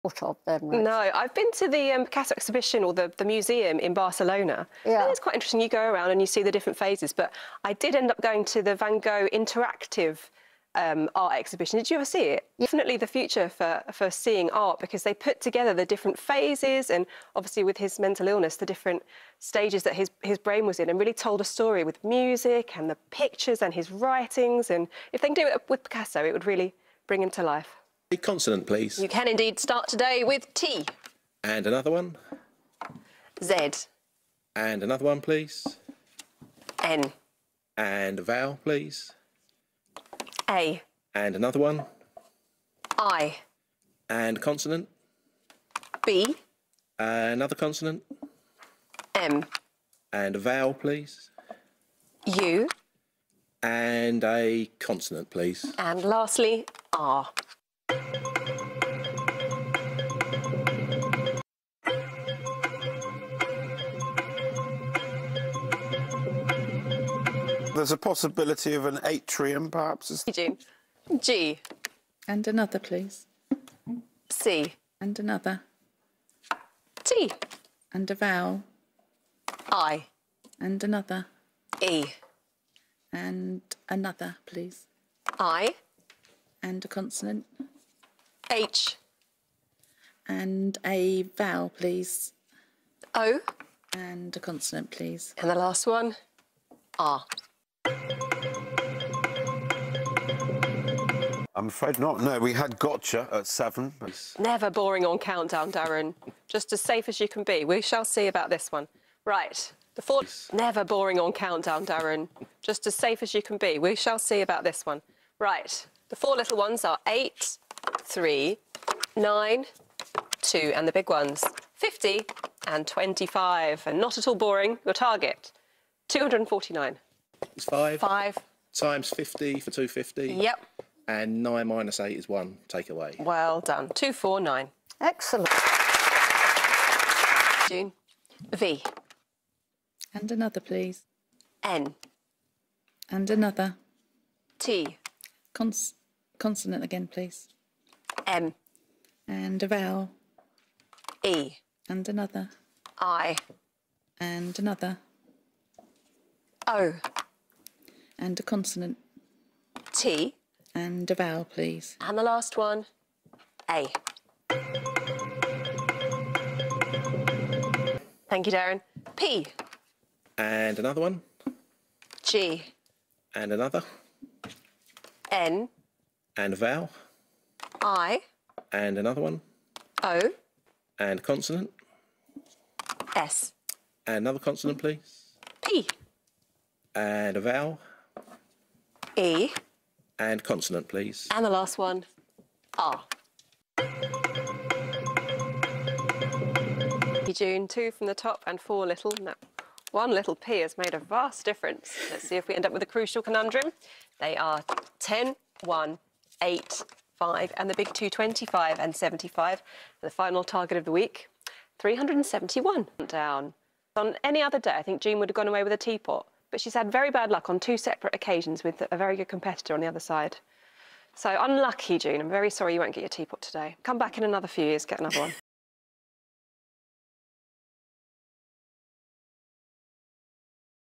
thought of them. Right? No, I've been to the Picasso exhibition or the museum in Barcelona. Yeah. And it's quite interesting. You go around and you see the different phases. But I did end up going to the Van Gogh interactive art exhibition. Did you ever see it? Definitely the future for seeing art, because they put together the different phases and obviously with his mental illness, the different stages that his brain was in, and really told a story with music and the pictures and his writings. And if they can do it with Picasso, it would really bring him to life. A consonant, please. You can indeed start today with T. And another one. Z. And another one, please. N. And a vowel, please. A. And another one. I. And consonant. B. Another consonant. M. And a vowel, please. U. And a consonant, please. And lastly, R. There's a possibility of an atrium, perhaps. Eugene. G. And another, please. C. And another. T. And a vowel. I. And another. E. And another, please. I. And a consonant. H. And a vowel, please. O. And a consonant, please. And the last one, R. I'm afraid not. No, we had gotcha at 7. But... Never boring on Countdown, Darren. Just as safe as you can be. We shall see about this one. Right. The four... Never boring on Countdown, Darren. Just as safe as you can be. We shall see about this one. Right. The four little ones are 8, 3, 9, 2, and the big ones, 50 and 25. And not at all boring. Your target, 249. It's 5. 5. Times 50 for 250. Yep. And 9 minus 8 is 1. Take away. Well done. 249. Excellent. June. V. And another, please. N. And another. T. Consonant again, please. M. And a vowel. E. And another. I. And another. O. And a consonant. T. And a vowel, please. And the last one, A. Thank you, Darren. P. And another one. G. And another. N. And a vowel. I. And another one. O. And consonant. S. And another consonant, please. P. And a vowel. E. And consonant, please. And the last one, R. June, 2 from the top and 4 little. No, 1 little P has made a vast difference. Let's see if we end up with a crucial conundrum. They are 10, 1, 8, 5, and the big 2, 25 and 75. The final target of the week, 371 down. On any other day, I think June would have gone away with a teapot. But she's had very bad luck on 2 separate occasions with a very good competitor on the other side. So unlucky, June. I'm very sorry you won't get your teapot today. Come back in another few years, get another one.